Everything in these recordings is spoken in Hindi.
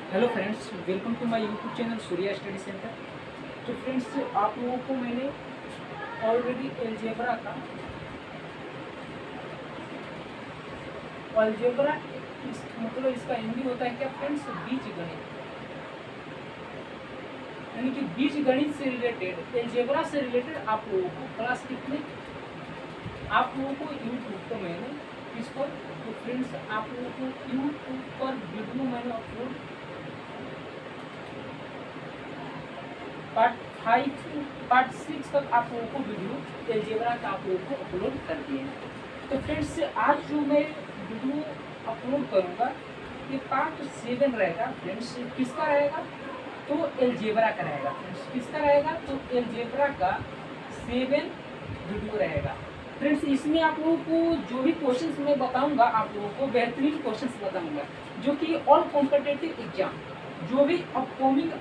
Hello friends, welcome to my YouTube channel Surya study centre. तो फ्रेंड्स, आप लोगों को मैंने ऑलरेडी अलजेब्रा मतलब इसका हिंदी होता है क्या फ्रेंड्स, बीजगणित, यानी कि बीजगणित से रिलेटेड, अलजेब्रा से रिलेटेड आप लोगों को क्लास कितने आप लोगों को यूट्यूब पर मैंने इस पर, तो फ्रेंड्स आप लोगों को यूट्यूब पर वीडियो मैंने अपलोड पार्ट 6 तक आप लोगों को वीडियो अलजेब्रा का आप लोगों को अपलोड कर दिए हैं। तो फ्रेंड्स, आज जो मैं वीडियो अपलोड करूंगा ये पार्ट 7 रहेगा। फ्रेंड्स, किसका रहेगा? तो अलजेब्रा का रहेगा। फ्रेंड्स, किसका रहेगा? तो अलजेब्रा का 7 वीडियो रहेगा। फ्रेंड्स, इसमें आप लोगों को जो भी क्वेश्चंस मैं बताऊंगा, आप लोगों को बेहतरीन क्वेश्चंस बताऊंगा, जो कि ऑल कॉम्पिटिटिव एग्जाम, जो भी अपकमिंग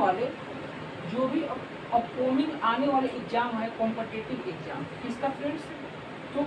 आने वाले एग्जाम है, कॉम्पिटिटिव एग्जाम किसका फ्रेंड्स? तो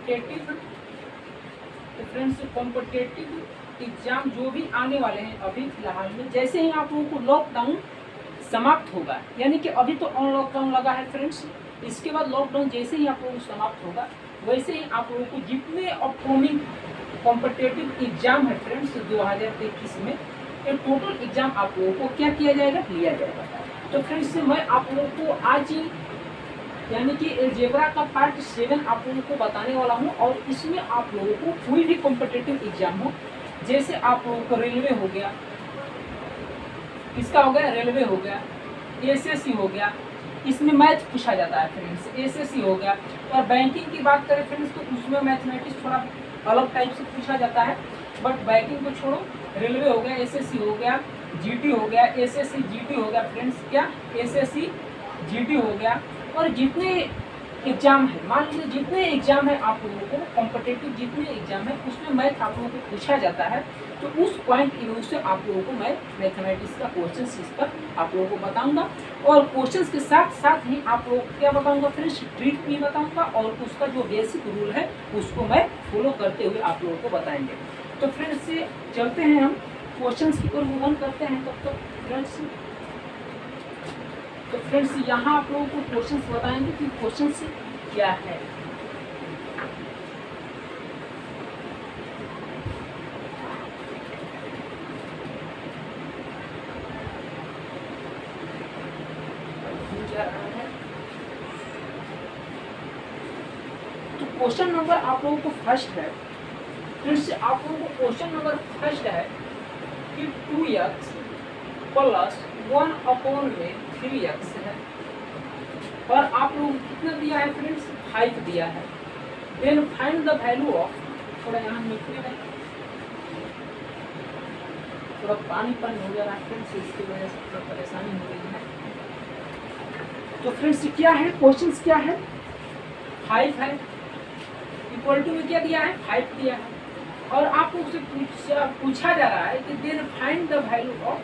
कॉम्पिटिटिव एग्जाम जो भी आने वाले हैं अभी फिलहाल में, जैसे ही आप लोगों को लॉकडाउन समाप्त होगा, यानी कि अभी तो ऑन लॉकडाउन लगा है फ्रेंड्स, इसके बाद लॉकडाउन जैसे ही आप लोगों को समाप्त होगा, वैसे ही आप लोगों को जितने अपकमिंग कॉम्पिटिटिव एग्जाम है फ्रेंड्स 2023 में, ये टोटल एग्जाम आप लोगों को क्या किया जाएगा, लिया जाएगा। तो फ्रेंड्स, मैं आप लोगों को आज यानी कि अलजेब्रा का पार्ट 7 आप लोगों को बताने वाला हूं, और इसमें आप लोगों को कोई भी कॉम्पिटिटिव एग्जाम हो, जैसे आप लोगों को रेलवे हो गया, किसका हो गया, रेलवे हो गया, एसएससी हो गया, इसमें मैथ पूछा जाता है फ्रेंड्स, एसएससी हो गया। और बैंकिंग की बात करें फ्रेंड्स, तो उसमें मैथमेटिक्स थोड़ा अलग टाइप से पूछा जाता है, बट बैंकिंग को छोड़ो, रेलवे हो गया, एसएससी हो गया, जीटी हो गया, एसएससी जीटी हो गया फ्रेंड्स, क्या एसएससी जीटी हो गया, और जितने एग्जाम है, मान लीजिए जितने एग्जाम है आप लोगों को कॉम्पिटिटिव, जितने एग्जाम है उसमें मैथ आप लोगों को पूछा जाता है, तो उस पॉइंट यूज से आप लोगों को मैं मैथमेटिक्स का क्वेश्चन इस पर आप लोगों को बताऊंगा, और क्वेश्चन के साथ साथ ही आप लोगों को क्या बताऊंगा फ्रेंड्स, ट्रिक भी बताऊंगा, और उसका जो बेसिक रूल है उसको मैं फॉलो करते हुए आप लोगों को बताएंगे। तो फ्रेंड्स, चलते हैं हम क्वेश्चन की ओर मूव ऑन करते हैं तब तक फ्रेंड्स। तो फ्रेंड्स, यहाँ आप लोगों को क्वेश्चंस बताएंगे कि क्वेश्चंस क्या है। तो क्वेश्चन नंबर आप लोगों को फर्स्ट है फ्रेंड्स, आप लोगों को क्वेश्चन नंबर फर्स्ट है कि 2x प्लस 1/3x है, और आप लोग कितना दिया है फ्रेंड्स, 5 दिया है। Then find the value of, थोड़ा यहाँ मिट्टी में थोड़ा पानी हो जा रहा है फ्रेंड्स, इसकी वजह से थोड़ा परेशानी हो रही है। तो फ्रेंड्स, क्या है क्वेश्चन, क्या है, 5 है, इक्वल टू में क्या दिया है, 5 दिया है, और आप लोग से पूछा जा रहा है कि then find the value of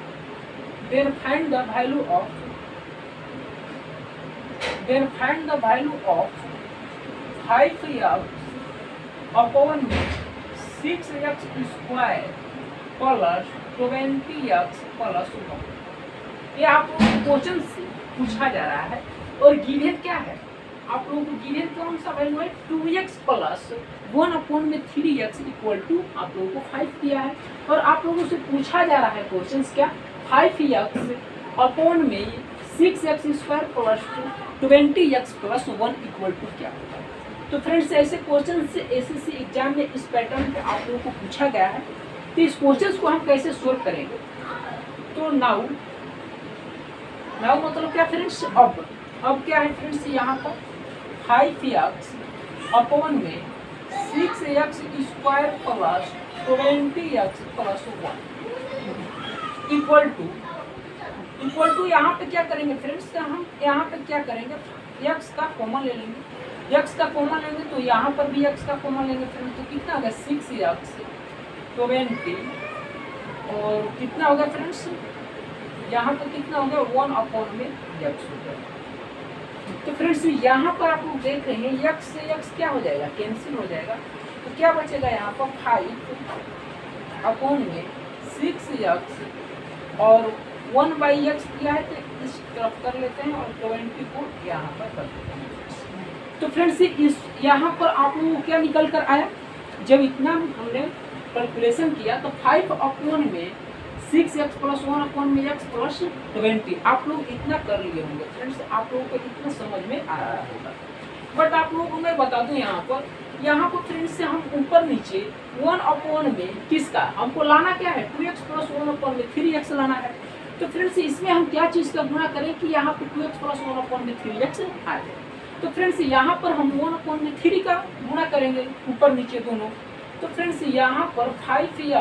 5x upon 6x square plus 20x plus 1। ये आप लोगों को क्वेश्चन पूछा जा रहा है, और गिवन क्या है, आप लोगों को गिवन कौन सा वैल्यू है, 2x plus 1/3x equal to आप लोगों को 5 दिया है, और आप लोगों से पूछा जा रहा है क्वेश्चन क्या, 5x अपॉन में 6x square plus 20x plus 1 equal to क्या होगा। तो फ्रेंड्स, ऐसे क्वेश्चन से एसएससी एग्जाम में इस पैटर्न पे आप लोगों को पूछा गया है, तो इस क्वेश्चन को हम कैसे सोल्व करेंगे। तो नाउ मतलब क्या फ्रेंड्स, अब क्या है फ्रेंड्स, यहाँ पर 5x अपॉन में 6x square plus 20x plus 1 equal to यहाँ पे क्या करेंगे फ्रेंड्स, हम यहाँ पे क्या करेंगे, x का कॉमन ले लेंगे, x का कॉमन लेंगे तो यहाँ पर भी x का कॉमन लेंगे फ्रेंड्स, तो कितना होगा 6x 20, और कितना होगा फ्रेंड्स, यहाँ पर कितना होगा 1/में x होगा। तो फ्रेंड्स, यहाँ पर आप लोग देख रहे हैं x से x क्या हो जाएगा, कैंसिल हो जाएगा, तो क्या बचेगा यहाँ पर 5 अपॉन में 6x और 1/x दिया है तो इस तरफ कर लेते हैं और 20 को यहाँ पर कर देते हैं। तो फ्रेंड्स इस यहाँ पर आप लोगों को क्या निकल कर आया, जब इतना हमने कैलकुलेशन किया तो 5/1 में 6x + 1/x + 20 आप लोग इतना कर लिए होंगे फ्रेंड्स, आप लोगों को इतना समझ में आ रहा होगा। बट आप लोगों को मैं बता दूं यहाँ पर फ्रेंड्स से हम ऊपर नीचे 1/1 में किसका हमको लाना क्या है, 2x + 1/1 में 3x लाना है। तो फ्रेंड्स इसमें हम क्या चीज़ का गुणा करें कि यहाँ पर 2x + 1/1 में 3x आ जाए। तो फ्रेंड्स यहाँ पर हम 1/3 में 3 का गुणा करेंगे ऊपर नीचे दोनों। तो फ्रेंड्स यहाँ पर 5 ×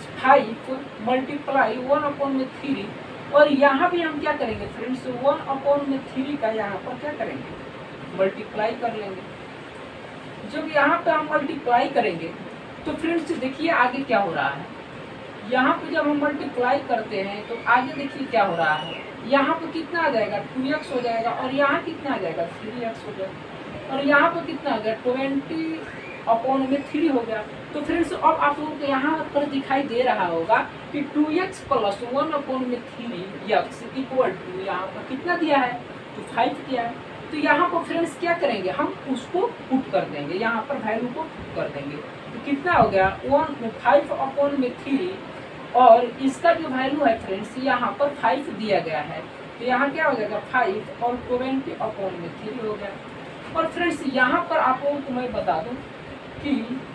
1/1 में 3 और यहाँ भी हम क्या करेंगे फ्रेंड्स 1/3 में 3 का यहाँ पर क्या करेंगे मल्टीप्लाई कर लेंगे। जब यहाँ पे हम मल्टीप्लाई करेंगे तो फ्रेंड्स देखिए आगे क्या हो रहा है, यहाँ पे जब हम मल्टीप्लाई करते हैं तो आगे देखिए क्या हो रहा है, यहाँ पे कितना आ जाएगा 2x हो जाएगा और यहाँ कितना आ जाएगा 3x हो जाएगा और यहाँ पे कितना आ गया 20/3 हो गया। तो फ्रेंड्स अब आप लोगों को यहाँ पर दिखाई दे रहा होगा कि 2x + 1/3x = यहाँ पर कितना दिया है तो 5 दिया है। तो यहाँ पर फ्रेंड्स क्या करेंगे हम उसको पुट कर देंगे, यहाँ पर वैल्यू को पुट कर देंगे तो कितना हो गया 5/3 और इसका जो वैल्यू है फ्रेंड्स यहाँ पर 5 दिया गया है तो यहाँ क्या हो जाएगा 5 और 20/3 हो गया। और फ्रेंड्स यहाँ पर आप लोगों को मैं बता दूं कि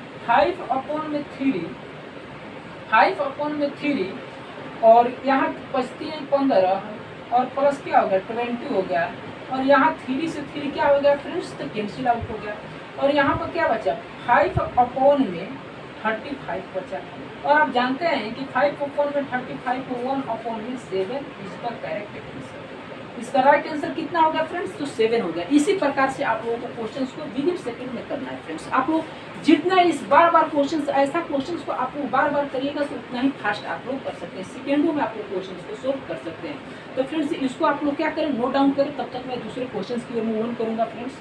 5/3 और यहाँ बचती है 15 और प्लस क्या हो गया 20 हो गया और यहाँ 3 से 3 क्या हो गया फ्रेंड्स तो कैंसिल आउट हो गया और यहाँ पर क्या बचा 5/35 बचा। और आप जानते हैं कि 5/35 को 1/7 इसका करेक्ट आंसर, इसका राइट आंसर कितना हो गया फ्रेंड्स तो 7 हो गया। इसी प्रकार से आप लोगों को क्वेश्चंस को विदिन सेकंड में करना है फ्रेंड्स। आप लोग जितना इस बार क्वेश्चंस ऐसा क्वेश्चंस को आप लोग बार करिएगा तो उतना ही फास्ट आप लोग कर सकते हैं, सेकेंडों में आप लोग क्वेश्चंस को सोल्व कर सकते हैं। तो फ्रेंड्स इसको आप लोग क्या करें नोट डाउन करें, तब तक मैं दूसरे क्वेश्चंस की ओर मूव ऑन करूंगा फ्रेंड्स।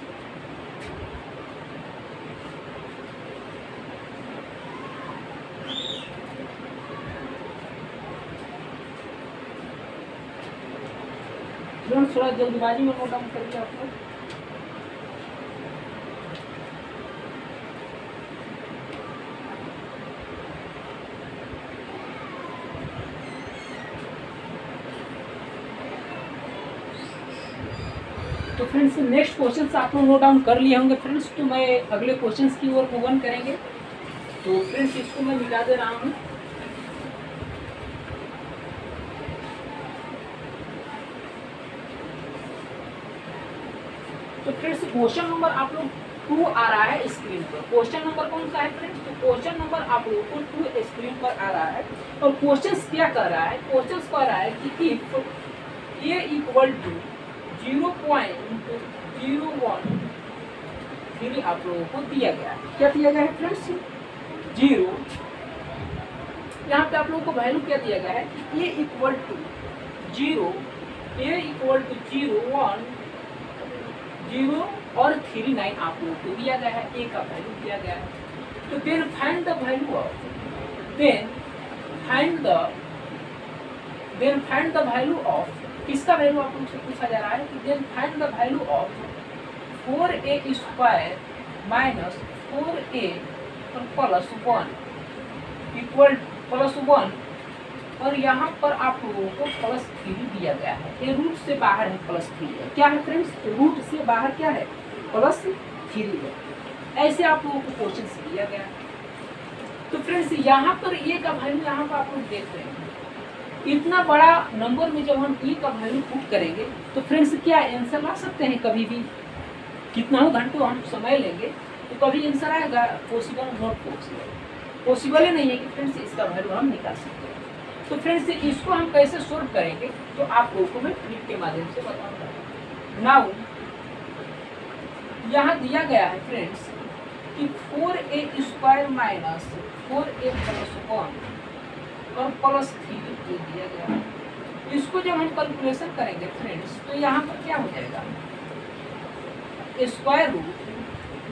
थोड़ा जल्दबाजी में नोट डाउन करिए आप लोग। तो फ्रेंड्स नेक्स्ट क्वेश्चन आप लोग नोट डाउन कर लिए होंगे फ्रेंड्स, तो मैं अगले क्वेश्चन की ओर मूव ऑन करेंगे। तो फ्रेंड्स इसको मैं मिटा दे रहा हूँ। तो फ्रेंड्स क्वेश्चन नंबर आप लोग 2 आ रहा है स्क्रीन पर। क्वेश्चन नंबर कौन सा है फ्रेंड्स तो क्वेश्चन नंबर आप लोगों को 2 स्क्रीन पर आ रहा है और क्वेश्चन क्या कर रहा है, क्वेश्चन कह रहा है कि इफ a = 0.013 आप लोगों को दिया गया है। क्या दिया गया है फ्रेंड्स 0, यहाँ पे आप लोगों को वैल्यू क्या दिया गया है a = 0, a = 0, 1, 0 और 39 आप लोगों को दिया गया है, a का वैल्यू दिया गया है। तो then find the value of किसका वैल्यू आप लोग से पूछा जा रहा है कि then find the value of 4a² - 4a + 1 और यहाँ पर आप लोगों को +3 दिया गया है। ये रूट से बाहर है +3 है, क्या है फ्रेंड्स रूट से बाहर क्या है +3 है। ऐसे आप लोगों को क्वेश्चन दिया गया है। तो फ्रेंड्स यहाँ पर ए का वैल्यू यहाँ पर आप लोग देख रहे हैं, इतना बड़ा नंबर में जब हम ए का वैल्यू पुट करेंगे तो फ्रेंड्स क्या आंसर ला सकते हैं कभी भी, कितना हो घंटों हम समय लेंगे तो कभी आंसर आएगा पॉसिबल नॉट पॉसिबल, पॉसिबल ही नहीं है कि फ्रेंड्स इसका वैल्यू हम निकाल सकते हैं। तो फ्रेंड्स इसको हम कैसे सोल्व करेंगे तो आप लोगों को मैं ट्रिक के माध्यम से बताऊंगा। नाउ यहाँ दिया गया है फ्रेंड्स कि 4a² - 4a + 1 और +3 दिया गया है। इसको जब हम कैलकुलेशन करेंगे फ्रेंड्स तो यहाँ पर क्या हो जाएगा √1 -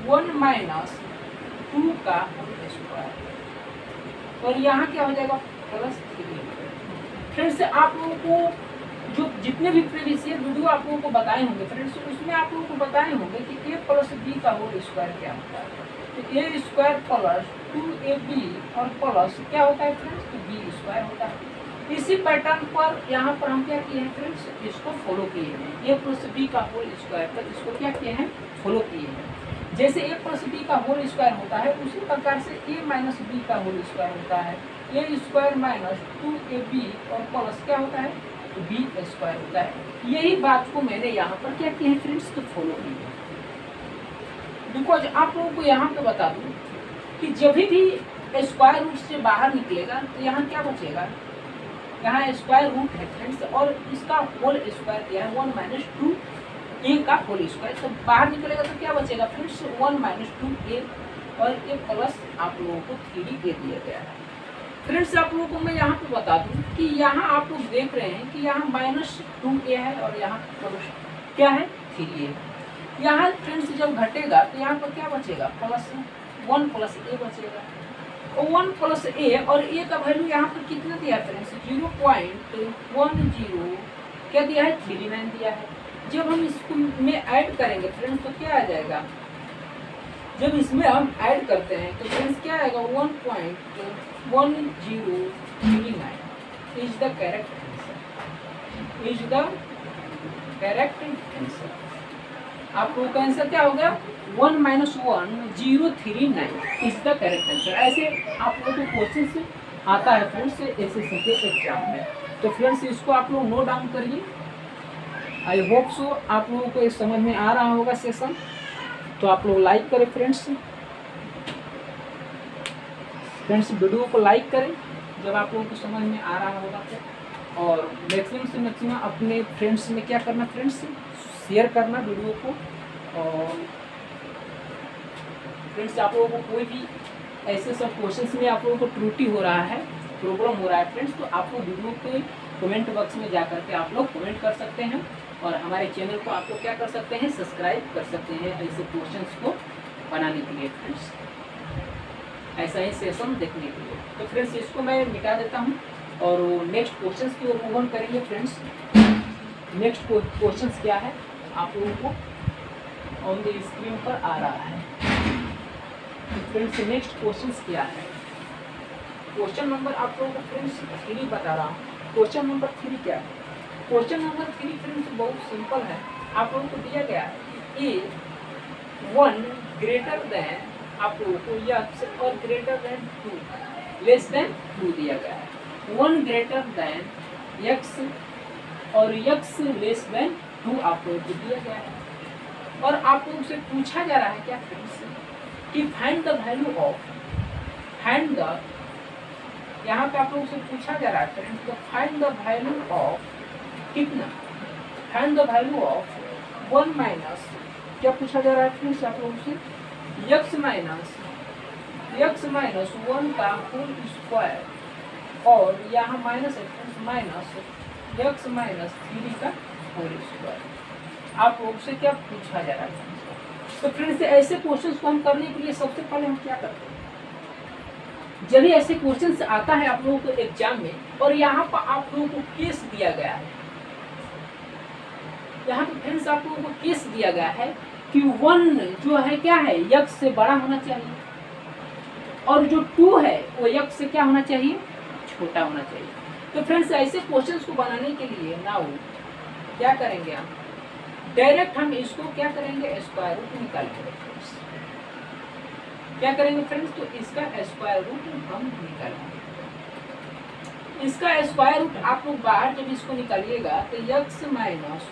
2 का होल स्क्वायर और यहाँ क्या हो जाएगा प्लस 3a। फ्रेंड्स आप लोगों को जो जितने भी प्रीवियस ईयर वीडियो आप लोगों को बताए होंगे फ्रेंड्स, उसमें आप लोगों को बताए होंगे कि a प्लस b का होल स्क्वायर क्या होता है। तो a स्क्वायर प्लस 2ab और प्लस क्या होता है फ्रेंड्स, तो b स्क्वायर होता है। इसी पैटर्न पर यहाँ पर हम क्या किए हैं फ्रेंड्स, इसको फॉलो किए हैं। a प्लस b का होल स्क्वायर पर इसको क्या किए हैं, फॉलो किए हैं। जैसे a प्लस b का होल स्क्वायर होता है उसी प्रकार से a माइनस b का होल स्क्वायर होता है। a स्क्वायर माइनस 2ab और प्लस क्या होता है, बी स्क्वायर होता है। यही बात को मैंने यहाँ पर क्या किया है फ्रेंड्स, तो फॉलो की है। बिकॉज आप लोगों को यहाँ पे बता दूँ कि जब भी स्क्वायर रूट से बाहर निकलेगा तो यहाँ क्या बचेगा, यहाँ स्क्वायर रूट है फ्रेंड्स और इसका होल स्क्वायर दिया है 1 माइनस 2a का होल स्क्वायर। तो बाहर निकलेगा तो क्या बचेगा फ्रेंड्स, 1 माइनस 2a और a प्लस आप लोगों को 3a दिया गया है। फ्रेंड्स आप लोगों को मैं यहाँ पे बता दूँ कि यहाँ आप लोग देख रहे हैं कि यहाँ माइनस 2a है और यहाँ प्लस क्या है 3a। यहाँ फ्रेंड्स जब घटेगा तो यहाँ पर क्या बचेगा, प्लस 1 प्लस a बचेगा। और 1 प्लस a और a का वैल्यू यहाँ पर कितना दिया है फ्रेंड्स, 0.10 क्या दिया है, 39 दिया है। जब हम इसको में ऐड करेंगे फ्रेंड्स तो क्या आ जाएगा, जब इसमें हम ऐड करते हैं तो फ्रेंड्स क्या आएगा, 1.1039 is the correct answer, is the correct answer. आप लोगों का आंसर क्या हो गया, 1 minus 1039 is the correct answer. ऐसे आप लोगों को क्वेश्चन से आता है फ्रेंड्स एसएससी के एग्जाम में। तो फ्रेंड्स इसको आप लोग नोट डाउन करिए। आई होप सो आप लोगों को ये समझ में आ रहा होगा सेशन। तो आप लोग लाइक करें फ्रेंड्स वीडियो को लाइक करें जब आप लोगों को समझ में आ रहा होगा तो, और मैक्सिमम से मैक्सिमम अपने फ्रेंड्स में क्या करना फ्रेंड्स, शेयर करना वीडियो को। और फ्रेंड्स आप लोगों को कोई भी ऐसे सब क्वेश्चंस में आप लोगों को त्रुटि हो रहा है, प्रॉब्लम हो रहा है फ्रेंड्स, तो आप लोग वीडियो के कमेंट बॉक्स में जा करके आप लोग कमेंट कर सकते हैं और हमारे चैनल को आप लोग क्या कर सकते हैं, सब्सक्राइब कर सकते हैं ऐसे क्वेश्चंस को बनाने के लिए फ्रेंड्स, ऐसा ही सेशन देखने के लिए। तो फ्रेंड्स इसको मैं मिटा देता हूँ और नेक्स्ट क्वेश्चंस की ओर मूव ऑन करेंगे फ्रेंड्स। नेक्स्ट क्वेश्चंस क्या है आप लोगों को ऑन द स्क्रीन पर आ रहा है। तो फ्रेंड्स नेक्स्ट क्वेश्चंस क्या है, क्वेश्चन नंबर आप लोगों को फ्रेंड्स 3 बता रहा हूँ। क्वेश्चन नंबर 3 क्या है, क्वेश्चन नंबर 3 फ्रेंड्स बहुत सिंपल है। आप लोगों को दिया गया है ए 1 ग्रेटर देन आप लोगों को यक्स और ग्रेटर देन 2 लेस देन 2 दिया गया है। 1 ग्रेटर देन यक्स और यक्स लेस देन 2 आप लोगों को दिया गया है और आप लोगों से पूछा जा रहा है क्या फ्रेंड्स कि find the value of, find the, यहाँ पे आप लोगों से पूछा जा रहा है फ्रेंड्स तो फाइंड द वैल्यू ऑफ कितना, find the value of 1 minus क्या पूछा जा रहा है फ्रेंड्स आप लोगों से, यक्स माइनस 1 का होल स्क्वायर और यहाँ माइनस है फ्रेंड्स माइनस यक्स माइनस 3 का होल स्क्वायर। आप लोगों से क्या पूछा जा रहा है। तो फ्रेंड्स ऐसे क्वेश्चंस को हम करने के लिए सबसे पहले हम क्या करते हैं, जब भी ऐसे क्वेश्चंस आता है आप लोगों को एग्जाम में और यहाँ पर आप लोगों को केस दिया गया है, यहाँ पे फ्रेंड्स आप लोगों को केस दिया गया है कि 1 जो है क्या है यक्स से बड़ा होना चाहिए और जो 2 है वो यक्स से क्या होना चाहिए, छोटा होना चाहिए। तो फ्रेंड्स ऐसे क्वेश्चंस को बनाने के लिए नाउ क्या करेंगे हम, डायरेक्ट हम इसको क्या करेंगे, स्क्वायर रूट निकालेंगे फ्रेंड्स। क्या करेंगे फ्रेंड्स, तो इसका स्क्वायर रूट हम निकालेंगे। इसका स्क्वायर रूट आप लोग बाहर जब इसको निकालिएगा तो यक्स माइनस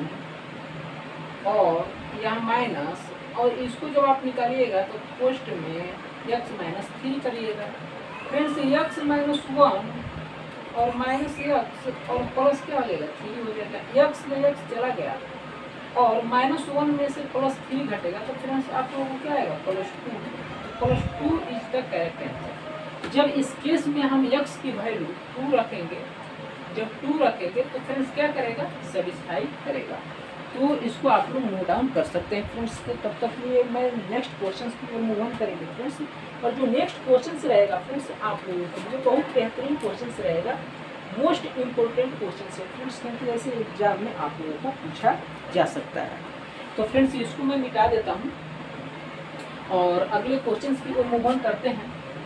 1 और यहाँ माइनस और इसको जब आप निकालिएगा तो पोस्ट में यक्स माइनस 3 करिएगा। फ्रेंड्स यक्स माइनस 1 और माइनस यक्स और प्लस क्या हो जाएगा 3 हो जाएगा, यक्स में यक्स चला गया और माइनस 1 में से प्लस 3 घटेगा तो फ्रेंड्स आप लोगों को क्या आएगा, plus 2 is the correct answer. जब इस केस में हम यक्स की वैल्यू 2 रखेंगे, जब 2 रखेंगे तो फ्रेंड्स क्या करेगा, सेटिस्फाई करेगा। तो इसको आप लोग नोट डाउन कर सकते हैं फ्रेंड्स। तब तक ये मैं नेक्स्ट क्वेश्चन की ओर मूव ऑन करेंगे फ्रेंड्स। और जो नेक्स्ट क्वेश्चन रहेगा फ्रेंड्स आप लोगों के लिए बहुत बेहतरीन क्वेश्चन रहेगा, मोस्ट इम्पोर्टेंट क्वेश्चन है फ्रेंड्स, क्योंकि ऐसे एग्जाम में आप लोगों को पूछा जा सकता है। तो फ्रेंड्स इसको मैं मिटा देता हूँ और अगले क्वेश्चन की ओर मूव ऑन करते हैं।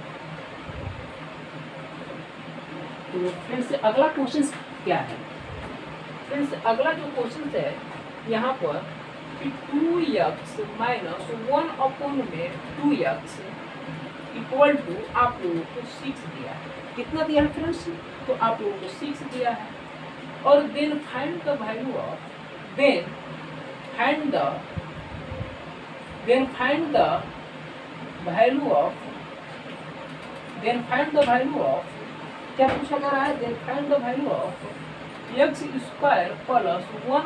तो फ्रेंड्स अगला क्वेश्चन क्या है फ्रेंड्स, अगला जो क्वेश्चन है यहाँ पर 2x माइनस 1/में 2x इक्वल टू आप लोगों को 6 दिया है। कितना दिया है फ्रेंड्स? तो आप लोगों को 6 दिया है। और then find the value of find the value of क्या पूछा जा रहा है? Then find the value of x square plus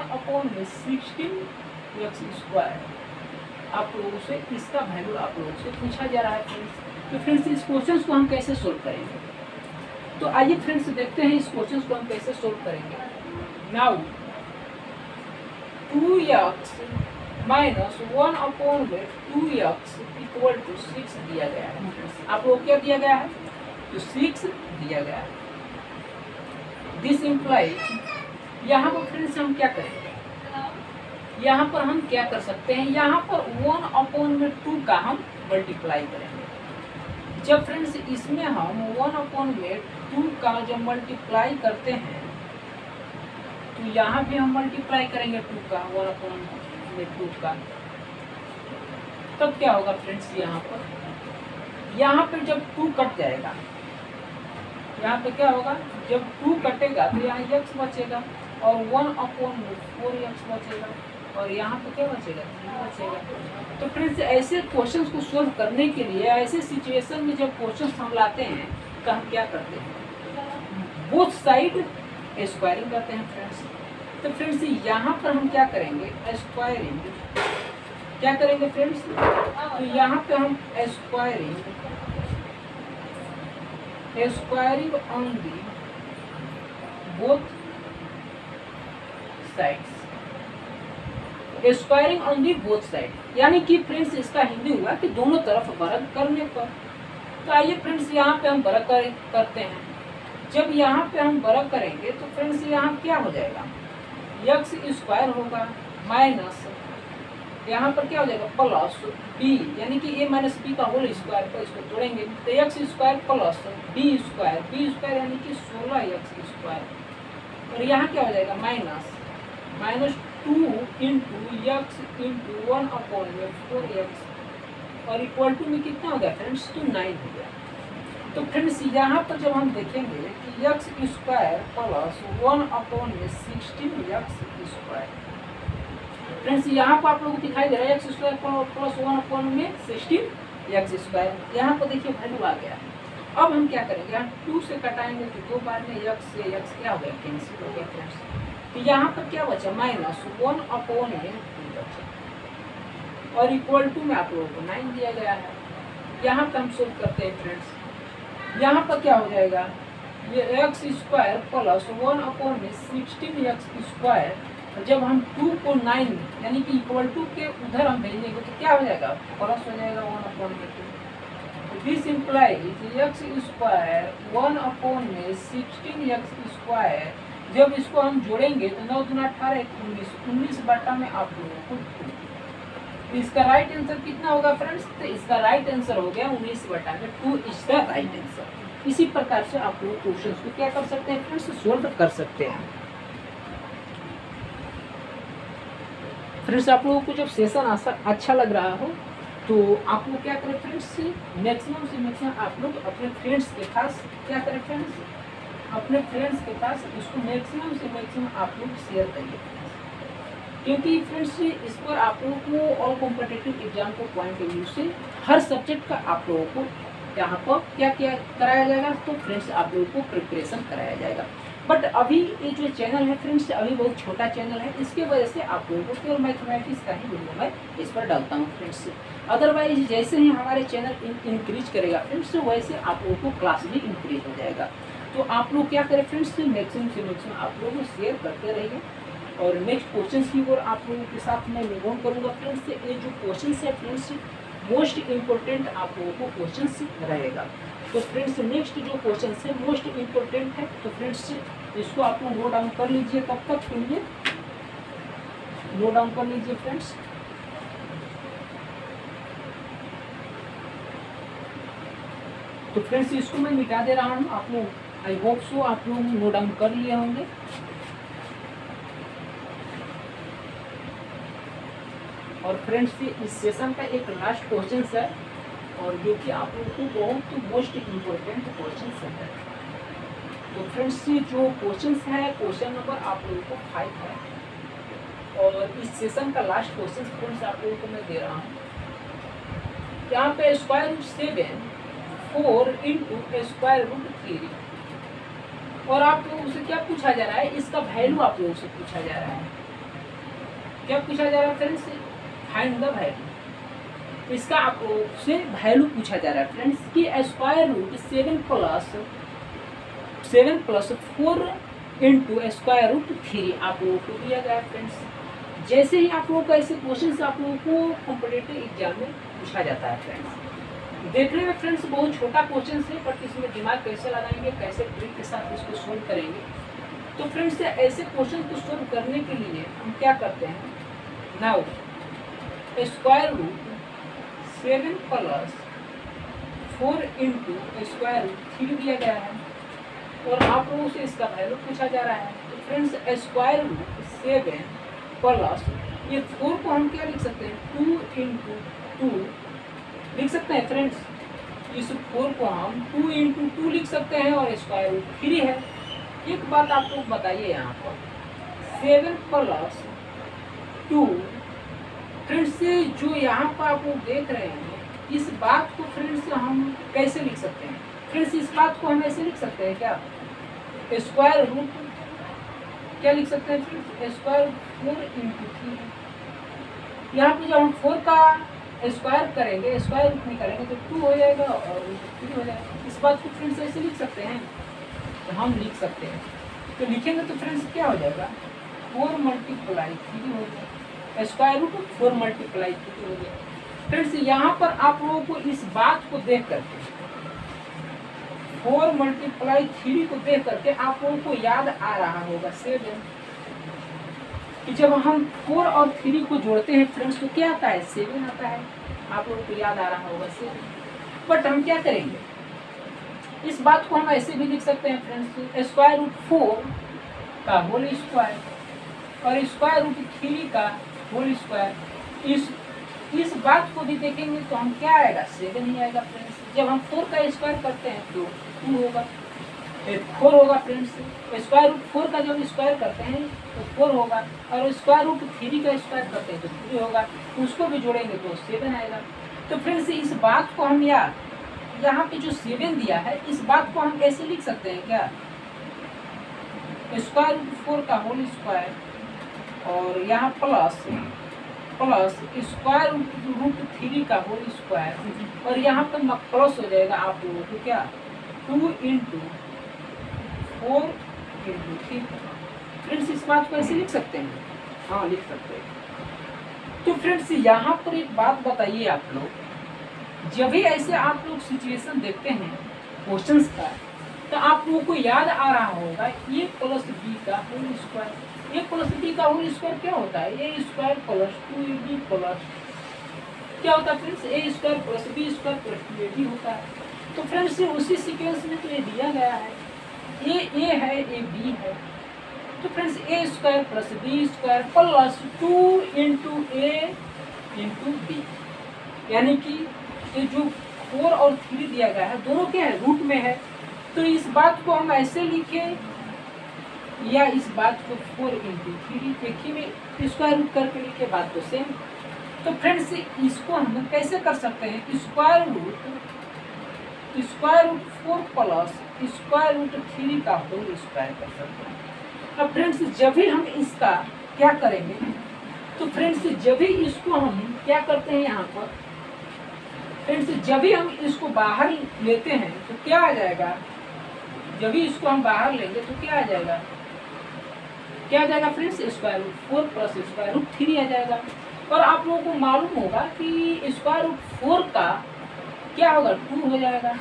1/16 x square. आप लोगों से इसका वैल्यू आप लोगों से पूछा जा रहा है फ्रेंड्स। तो फ्रेंड्स इस क्वेश्चन को हम कैसे सोल्व करेंगे? तो आइए फ्रेंड्स देखते हैं इस क्वेश्चन को हम कैसे सोल्व करेंगे। नाउ 2x माइनस 1/में 2x इक्वल टू 6 दिया गया है। आप लोग क्या दिया गया है? तो 6 दिया गया है। दिस इम्प्लाइज यहाँ पर फ्रेंड्स हम क्या करेंगे? यहाँ पर हम क्या कर सकते हैं? यहाँ पर 1/2 का हम मल्टीप्लाई करेंगे। जब फ्रेंड्स इसमें हम 1/2 का जब मल्टीप्लाई करते हैं तो यहाँ भी हम मल्टीप्लाई करेंगे 2 का 1/2 का। तब क्या होगा फ्रेंड्स? यहाँ पर जब 2 कट जाएगा, यहाँ पे क्या होगा? जब 2 कटेगा तो यहाँ x बचेगा और 1/4x बचेगा और यहाँ पे क्या बचेगा? 3 बचेगा। तो फ्रेंड्स ऐसे क्वेश्चंस को सोल्व करने के लिए, ऐसे सिचुएशन में जब क्वेश्चंस हम लाते हैं तो हम क्या करते हैं? बोथ साइड स्क्वायरिंग करते हैं फ्रेंड्स। तो फ्रेंड्स यहाँ पर हम क्या करेंगे? स्क्वायरिंग क्या करेंगे फ्रेंड्स? तो यहाँ पे हम squaring on the both sides, squaring on the both side, यानी कि फ्रेंड्स इसका हिंदी हुआ कि दोनों तरफ वर्ग करने पर। तो आइए फ्रेंड्स यहाँ पे हम वर्ग करते हैं। जब यहाँ पे हम वर्ग करेंगे तो फ्रेंड्स यहाँ क्या हो जाएगा? x स्क्वायर होगा माइनस यहाँ पर क्या हो जाएगा? प्लस b, यानी कि a माइनस बी का होल स्क्वायर पर इसको जोड़ेंगे तो x square plus b square यानी कि 16x स्क्वायर। और यहाँ क्या हो जाएगा? Minus 2 into x into 1/4x और इक्वल टू में कितना हो गया फ्रेंड्स? तो 9 हो गया। तो फ्रेंड्स यहाँ पर जब हम देखेंगे कि x square plus 1/16x square, friends यहाँ पर आप लोगों को दिखाई दे रहा है x square plus 1/16x square. यहाँ पर देखिए वैल्यू आ गया। अब हम क्या करेंगे? यहाँ 2 से कटाएंगे तो 2 बार में x से x क्या हो गया? कैंसिल हो गया फ्रेंड्स। तो यहाँ पर क्या बचा? माइनस 1/2 बचा और इक्वल टू में आप लोगों को 9 दिया गया है। यहाँ पर हम सोल्व करते हैं फ्रेंड्स। यहाँ पर क्या हो जाएगा? ये x square plus 1/16x square, जब हम 2 को 9 यानी कि इक्वल टू के उधर हम भेजेंगे तो क्या हो जाएगा? प्लस हो जाएगा 1/2। This implies x square 1/16x square, जब इसको हम जोड़ेंगे तो 9 दूना 18 19 बटा में आप लोगों को 2। इसका राइट आंसर कितना होगा फ्रेंड्स? तो इसका राइट आंसर हो गया 19 बटा में 2 इज द राइट आंसर। इसी प्रकार से आप लोग क्वेश्चन को क्या कर सकते हैं फ्रेंड्स? सोल्व कर सकते हैं। फ्रेंड्स आप लोगों को जब सेशन अच्छा लग रहा हो तो आप लोग क्या करें फ्रेंड्स? मैक्सिमम से मैक्सिमम आप लोग अपने फ्रेंड्स के पास क्या करें फ्रेंड्स? अपने फ्रेंड्स के पास इसको मैक्सिमम से मैक्सिमम आप लोग शेयर करिए, क्योंकि फ्रेंड्स इस पर आप लोगों को ऑल कॉम्पिटिटिव एग्जाम को पॉइंट ऑफ व्यू से हर सब्जेक्ट का आप लोगों को यहाँ पर क्या क्या कराया जाएगा? तो फ्रेंड्स आप लोगों को प्रिपरेशन कराया जाएगा। बट अभी ये जो चैनल है फ्रेंड्स अभी बहुत छोटा चैनल है, इसके वजह से आप लोगों को केवल मैथमेटिक्स का ही वीडियो मैं इस पर डालता हूँ फ्रेंड्स। अदरवाइज जैसे ही हमारे चैनल इंक्रीज करेगा फ्रेंड्स वैसे आप लोगों को क्लास भी इंक्रीज हो जाएगा। तो आप लोग क्या करें फ्रेंड्स? मैक्सिमम से मैक्सिमम आप लोग शेयर करते रहिए और नेक्स्ट क्वेश्चन की ओर आप लोगों के साथ मैं मूव ऑन करूँगा फ्रेंड्स। ये जो क्वेश्चन है फ्रेंड्स मोस्ट इम्पोर्टेंट आप लोगों को क्वेश्चन रहेगा। तो फ्रेंड्स नेक्स्ट जो क्वेश्चन है मोस्ट इम्पोर्टेंट है, तो फ्रेंड्स इसको आप लोग नोट डाउन कर लीजिए, तब तक के लिए नोट डाउन कर लीजिए फ्रेंड्स। तो फ्रेंड्स इसको मैं मिटा दे रहा हूँ, आप लोग आई होप सो आप लोग नोट डाउन कर लिए होंगे। और फ्रेंड्स इस सेशन का एक लास्ट क्वेश्चन है और जो कि आप लोगों को बहुत मोस्ट इम्पोर्टेंट क्वेश्चन है। तो फ्रेंड्स जो क्वेश्चन है क्वेश्चन नंबर आप लोगों को 5 है और इस सेशन का लास्ट क्वेश्चन फ्रेंड्स आप लोगों को मैं दे रहा हूँ। यहाँ पे square root 7 4 into square root 3 और आप लोगों से क्या पूछा जा रहा है, इसका वैल्यू आप लोगों से पूछा जा रहा है। क्या पूछा जा रहा है फ्रेंड्स, फाइंड द वैल्यू। इसका आप लोगों से वैल्यू पूछा जा रहा है फ्रेंड्स कि square root 7 plus 4 into square root 3 आप लोगों को दिया गया है फ्रेंड्स। जैसे ही आप लोगों को ऐसे क्वेश्चन आप लोगों को कॉम्पिटिटिव एग्जाम में पूछा जाता है फ्रेंड्स। देखने में फ्रेंड्स बहुत छोटा क्वेश्चन है, बट इसमें दिमाग कैसे लगाएंगे, कैसे ट्रिक के साथ इसको सोल्व करेंगे। तो फ्रेंड्स ऐसे क्वेश्चन को सोल्व करने के लिए हम क्या करते हैं, now square root 7 plus 4 into square root 3 दिया गया है और आप लोगों से इसका वैल्यू पूछा जा रहा है। तो फ्रेंड्स स्क्वायर रूट 7 प्लस ये 4 को हम क्या लिख सकते हैं, 2 इंटू 2 लिख सकते हैं फ्रेंड्स। इस 4 को हम 2 इंटू 2 लिख सकते हैं और स्क्वायर रूट 3 है। एक बात आप लोग बताइए, यहाँ पर 7 प्लस 2 फ्रेंड्स जो यहाँ पर आप लोग देख रहे हैं, इस बात को फ्रेंड्स हम कैसे लिख सकते हैं। फ्रेंड्स इस बात को हम ऐसे लिख सकते हैं क्या, स्क्वायर रूट क्या लिख सकते हैं फ्रेंड्स, स्क्वायर 4 इंटू 3। यहाँ पे जब हम 4 का स्क्वायर करेंगे, स्क्वायर रूट निकालेंगे तो 2 हो जाएगा और 3 हो जाएगा। इस बात को फ्रेंड्स ऐसे लिख सकते हैं, तो हम लिख सकते हैं। तो लिखेंगे तो फ्रेंड्स क्या हो जाएगा, 4 मल्टीप्लाई 3 हो जाएगा, स्क्वायर रूट 4 मल्टीप्लाई 3 हो गया। फ्रेंड्स यहाँ पर आप लोगों को इस बात को देख करके 4 मल्टीप्लाई 3 को देख करके आप लोगों को याद आ रहा होगा 7 कि जब हम 4 और 3 को जोड़ते हैं फ्रेंड्स तो क्या आता है, 7 आता है। आप लोगों को याद आ रहा होगा 7। बट हम क्या करेंगे, इस बात को हम ऐसे भी लिख सकते हैं फ्रेंड्स, स्क्वायर रूट 4 का होल स्क्वायर और स्क्वायर रूट 3 का होल स्क्वायर। इस बात को भी देखेंगे तो हम क्या आएगा, 7 ही आएगा फ्रेंड्स। जब हम 4 का स्क्वायर करते हैं तो 2 होगा, 4 होगा फ्रेंड्स। स्क्वायर रूट 4 का जब स्क्वायर करते हैं तो 4 होगा और स्क्वायर रूट 3 का स्क्वायर करते हैं तो 3 होगा, उसको भी जोड़ेंगे तो 7 आएगा। तो फ्रेंड्स इस बात को हम यहाँ पे जो 7 दिया है इस बात को हम ऐसे लिख सकते हैं क्या, स्क्वायर रूट 4 का होल स्क्वायर और यहाँ प्लस स्क्वायर रूट 3 का होल स्क्वायर और यहाँ पर प्लस हो जाएगा आप लोगों को क्या, 2 इंटू 4 इंटू 3। फ्रेंड्स इस बात को ऐसे लिख सकते हैं, हाँ लिख सकते हैं। तो फ्रेंड्स यहाँ पर एक बात बताइए आप लोग, जब भी ऐसे आप लोग सिचुएशन देखते हैं क्वेश्चंस का तो आप लोगों को याद आ रहा होगा a प्लस बी का whole square. a plus b का होल स्क्वायर क्या होता है, a square plus 2ab plus क्या होता है friends, a square plus b square plus 2ab होता है। तो फ्रेंड्स उसी सीक्वेंस में तो ये दिया गया है, a है a b है। तो friends a square plus b square plus 2 into a into b, यानी कि ये जो 4 और 3 दिया गया है दोनों क्या है, रूट में है। तो इस बात को हम ऐसे लिखें या इस बात को 4 इंटू 3 एक ही में स्क्वायर रूट करके लिखे, बात तो सेम। तो फ्रेंड्स इसको हम कैसे कर सकते हैं, square root 4 plus square root 3 का होल स्क्वायर कर सकते हैं। अब फ्रेंड्स जब भी हम इसका क्या करेंगे, तो फ्रेंड्स जब भी इसको हम क्या करते हैं यहाँ पर फ्रेंड्स, जब भी हम इसको बाहर लेते हैं तो क्या आ जाएगा, जब भी इसको हम बाहर लेंगे तो क्या आ जाएगा, क्या आ जाएगा friends, square root 4 plus square root 3 आ जाएगा। और आप लोगों को मालूम होगा कि स्क्वायर रूट 4 का क्या होगा, 2 हो जाएगा।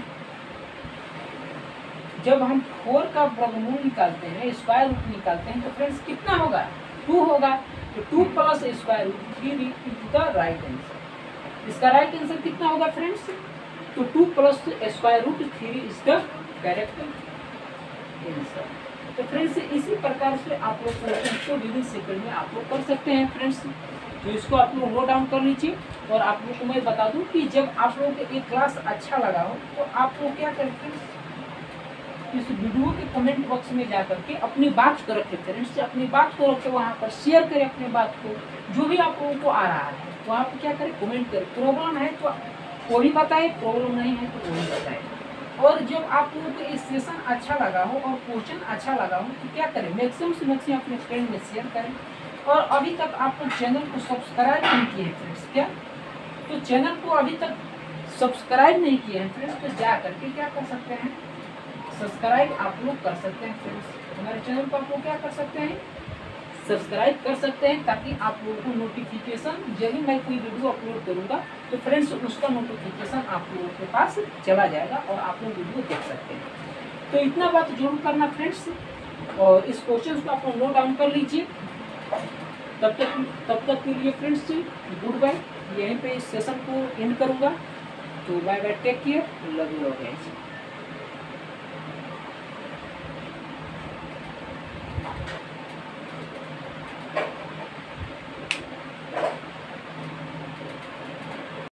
जब हम 4 का वर्गमूल निकालते हैं, स्क्वायर रूट निकालते हैं, तो फ्रेंड्स कितना होगा, 2 होगा। तो 2 plus square root 3 is the right answer. इसका राइट आंसर कितना होगा फ्रेंड्स, तो 2 plus square root 3 is the correct answer. तो फ्रेंड्स इसी प्रकार से आप लोग क्वेश्चन को विद इन सेकंड में आप लोग कर सकते हैं फ्रेंड्स। तो इसको आप लोग नोट डाउन कर लीजिए। और आप लोग को मैं बता दूं कि जब आप लोगों को ये क्लास अच्छा लगा हो तो आप लोग क्या करें फ्रेंड्स, इस वीडियो के कमेंट बॉक्स में जा करके अपनी बात को रखें फ्रेंड्स, अपनी बात को रखें, वहाँ पर शेयर करें अपनी बात को, जो भी आप लोगों को आ रहा है वहाँ पर क्या करें, कमेंट करें। प्रॉब्लम है तो वो भी बताए, प्रॉब्लम नहीं है तो वो भी बताए। और जब आप लोगों को ये सेशन अच्छा लगा हो और क्वेश्चन अच्छा लगा हो तो क्या करें, मैक्सिमम से मैक्सिमम अपने फ्रेंड में शेयर करें। और अभी तक आप लोग चैनल को सब्सक्राइब नहीं किए हैं फ्रेंड्स, क्या तो चैनल को अभी तक सब्सक्राइब नहीं किए हैं फ्रेंड्स, तो जा करके क्या कर सकते हैं, सब्सक्राइब आप लोग कर सकते हैं फ्रेंड्स। हमारे चैनल को आप लोग क्या कर सकते हैं, सब्सक्राइब कर सकते हैं, ताकि आप लोगों को नोटिफिकेशन जब भी मैं कोई वीडियो अपलोड करूंगा तो फ्रेंड्स उसका नोटिफिकेशन आप लोगों के पास चला जाएगा और आप लोग वीडियो देख सकते हैं। तो इतना बात जरूर करना फ्रेंड्स। और इस क्वेश्चन को आप लोग नोट डाउन कर लीजिए। तब तक के लिए फ्रेंड्स गुड बाय। यहीं पे इस सेशन को एंड करूंगा। तो bye bye, take care, love you all guys.